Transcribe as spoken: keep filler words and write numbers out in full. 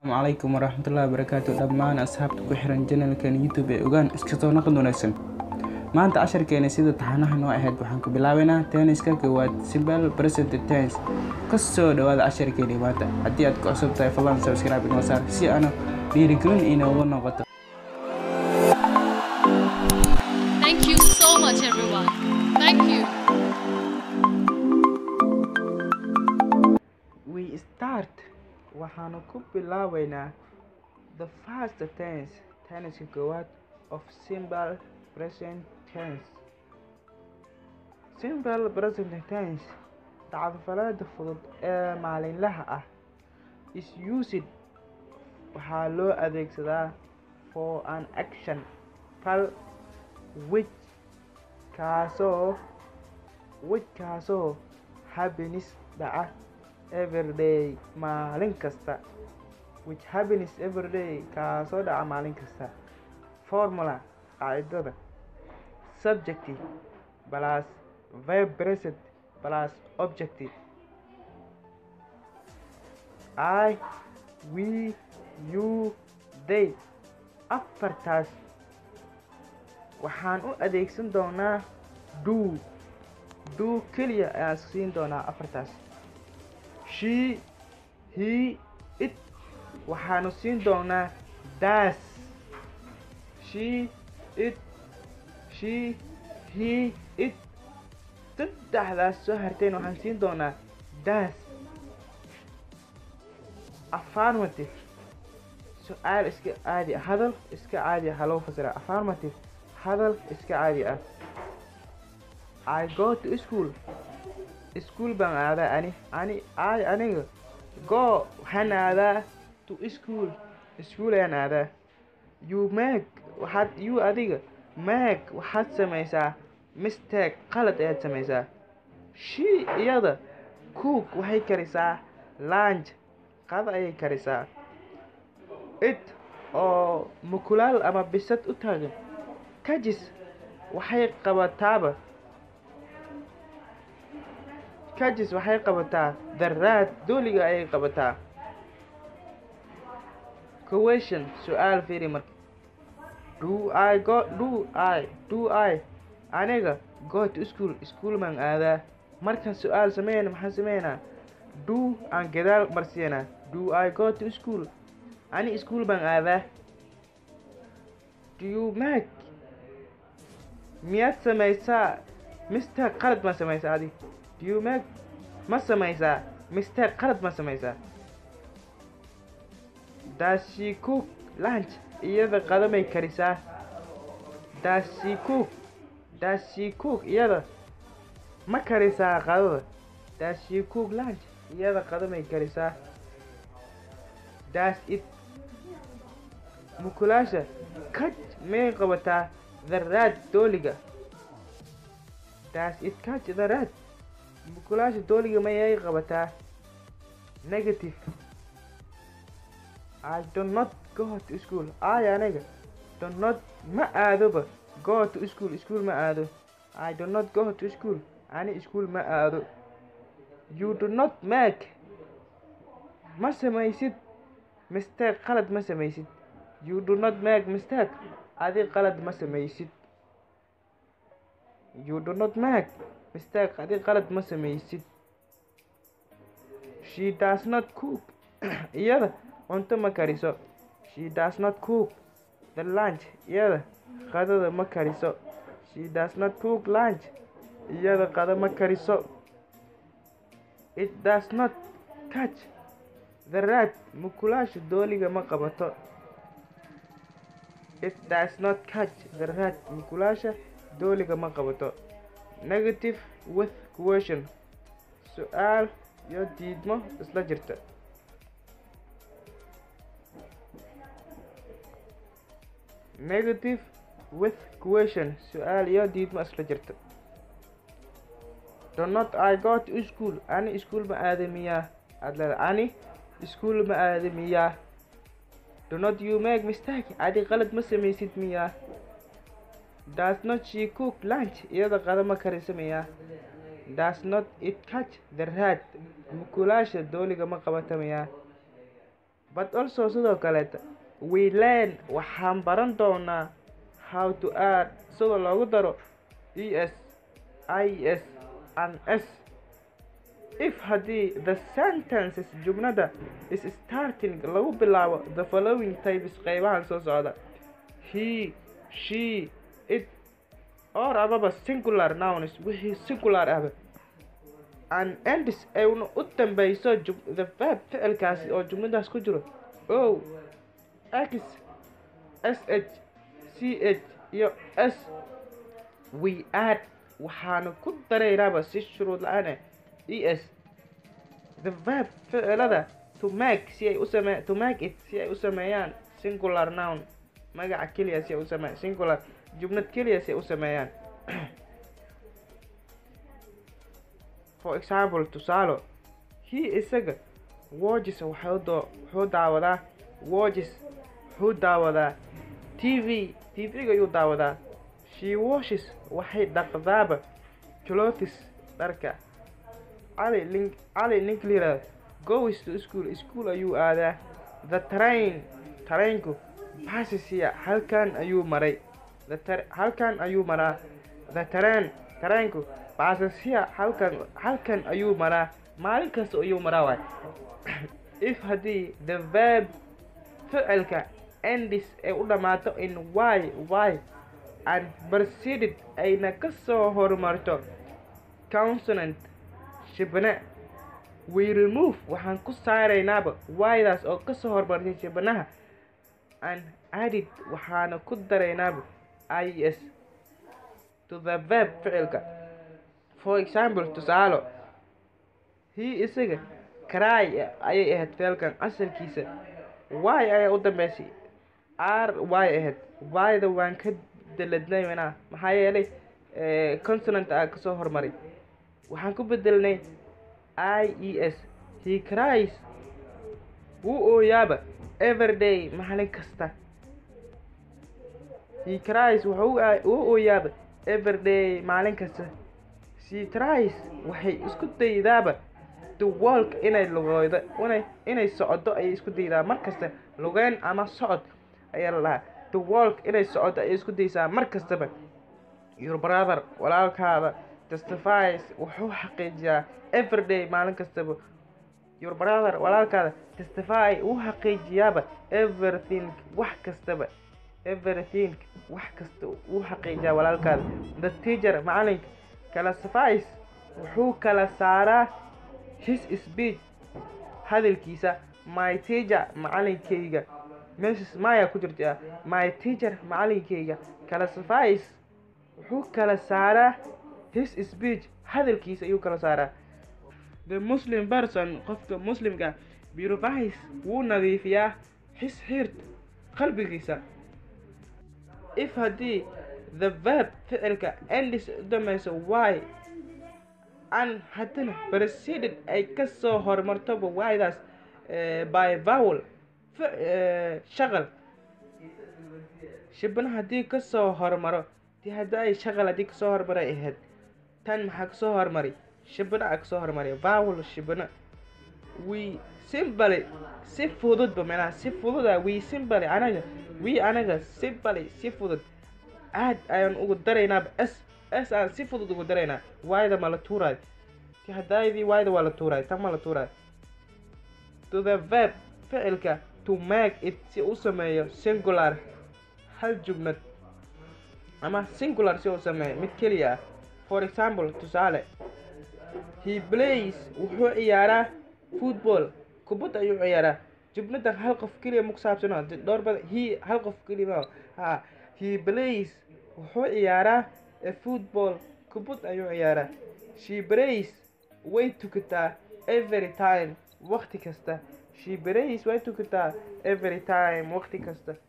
السلام عليكم ورحمة الله وبركاته. دمان أصحابتك وحرن جنال كان يوتيوب أوغان اسكتو نقد ونكسن ما أنت عشر كان سيدة تحنها نوع أحد وحنك بلاوينا تاني سكاك واد سيبال بريسنت تانس قصو دواد عشر كان ماتا عدي أدكو أصب طيب الله سبسكرايب نوصار سي أنا بيريكلون إينا وانا غطا. Thank you so much everyone. Thank you. We start waxaanu ku bilaabaynaa the first tense tenniska koowaad of simple present tense. Simple present tense tacadufalada fudud ee maalinlaha ah is used waxaa loo adeegsadaa for an action fal which kaasoo which kaasoo happiness dhaca everyday maalin kasta which happiness everyday kaasoo dhaca maalin kasta. Formula qaacidada subjective plus verb present plus objective. I, we, you, they afartaas waxaan u adeegsan doonaa do do keliya ayaan siin doonaa afartaas. She, he, it waxaanu siin doonaa does. She, it, she, he, it saddexdaas soo harteen waxaan siin doonaa does. Affirmative su'aal iska caadi ah, hadal iska caadi ah loo fasira. Affirmative hadal iska caadi ah. I go to school. School baan aadaa ani ani I aniga go waxaan aadaa to school school ayaan aadaa. You make waxaad you adiga make waxaad samaysaa mistake qalad ayaad samaysaa. She iyada cook waxay karisaa lunch qada ayay karisaa. It oo mukulaal ama bisad u taagan kajis waxay qabataaba kajis waxay qabataa daraad dooliga ayay qabataa. Question su'aal fiiri marka do I go do I do I aniga go to school school man aadaa. Markaan su'aal sameeyna maxaan sameeynaa do aan gadaal marsiinaa. Do I go to school ani school baan aadaa. Do you make miyaad samaysaa mistake qalad ma samaysaa adi. Do you make ma samaysaa mistake qalad ma samaysaa. Does she cook lunch iyada qada may karisaa. Does she cook does she cook iyada ma karisaa qadada. Does she cook lunch iyada qada may karisaa. Does it mukulaasha kaj may qabataa daraad dooliga. Does it catch daraad mukulaasha dooliga mayay qabataa. Negative I do not go to school. I aniga do not ma aadoba go to school school ma aado. I do not go to school ani school ma aado. You do not make ma samaysid mistake qalad ma samaysid. You do not make mistake adi qalad ma samaysid. You do not make mistake adi qalad ma samaysid. She does not cook iyada cunto ma kariso. She does not cook the lunch iyada qadada ma kariso. She does not cook lunch iyada qada ma kariso. It does not catch the rat mukulaasha dooliga ma qabato. It does not catch the rat mukulaasha dooliga ma qabato. Negative with question su'aal iyo diidmo isla jirta. Negative with question su'aal iyo diidmo isla jirta. Do not I go to school ani school ma aada miyaa adla ani school ma aada miyaa. Do not you make mistake adi qalad ma samaysid miyaa. Does not she cook lunch iyada qada ma karisa miyaa. Does not it catch the rat mukulaasha dooliga ma qabata miyaa. but also sidoo kaleeta we learn waxaan baran doonaa how to add sida loogu daro es, is and s if haddii the sentences jumlada is starting lagu bilaabo the following types qaybahan soo socda: he, she, it, or ababa singular nouns wixii singular ah and ends ayna u dambayso the verb ficilkaasi oo jumladaas ku jiro o, x, sh, ch iyo s. we add waxaana ku daraynaaba si shuruud la-aan ah es the verb ficilada to make si ay u same to make it si ay u sameeyaan singular noun magaca keliya si ay u sameeyaan singular jumlad keliya si ay u sameeyaan. For example, tusaalo, he isaga watches wuxuu daawadaa watches wuxuu daawadaa tv tvga ayuu daawadaa. She washes waxay dhaqdaaba clothes dharka. Ali link Ali Ninkler goes to school school ayuu aadaa. The train trainku passes here halkan ayuu maray. The halkan ayuu maraa. The train trainku passes here halkan halkan ayuu maraa. maalin kasta ayuu maraa waay. If haddii the verb ficilka ends ay u dhamaato in y y and preceded ayna ka soo hormarto consonant shibna, we remove waxaan ku saaraynaaba y-daas oo ka soo hormartay shibnaha and added waxaana ku daraynaaba is to the verb ficilka. For example, tusaalo, he isaga cry ayay ahayd ficilkan asalkiisa y ayaa u dambeysay r y ahayd y-da waan ka daladnay manaa maxaa yeelay consonant aa ka soo hormaray waxaan ku bedelnay is. He cries wuu ooyaaba everyday maalin kasta. He cries wuxuu wuu ooyaaba everyday maalin kasta. She tries waxay isku daydaaba to walk inay lugoodo inay inay socdo ayay isku daydaa mar kasta. Lugeen ama socod ayaa la dhahaa. To walk inay socdo ayay isku daysaa mar kastaba. Your brother walaalkaada testifies wuxuu xaqiijiyaa everyday maalin kastaba. Your brother walaalkaada testify wuu xaqiijiyaaba everything wax kastaba. Everything wax kasta wuu xaqiijiyaa walaalkaada. The teacher macalinka classifies wuxuu kala saaraa his speech hadalkiisa. My teacher macalinkayga meeshaas maya ku jirta. My teacher macalinkayga classifies wuxuu kala saaraa his speech hadalkiisa ayuu kala saaraa. The Muslim person qofka muslimka purifies wuu nadiifiyaa his heart qalbigiisa. If haddii the verb ficilka ends u dhamayso y and haddana preceded ay ka soo hormartoba y-daas by vowel shaqal shibna haddii ka soo hormaro ti hadda ay shaqal haddii kasoo hormaray ahayd tan maxaa kasoo hormaray shibna a kasoo hormaray vowel shibna. We simply si fududba manaa si fududa we simply anaga we anaga simply si fudud aad ayaan ugu daraynaaba s s aan si fudud ugu daraynaa y-da ma la tuuraay ti haddaydii y-da waa la tuuraay tan ma la tuuraay. To the verb ficilka to make it si u sameeyo singular hal jumlad ama singular si u sameeyo mid keliya ah. For example, tusaale, he plays wuxuu ciyaaraa football kubad ayuu ciyaaraa. jumladan hal qof keliya ma ku saabsano dhowr badan he hal qof keliya ha he plays wuxuu ciyaaraa football kubad ayuu ciyaaraa. She prays way tukataa every time waqti kasta. She prays way tukataa every time waqti kasta.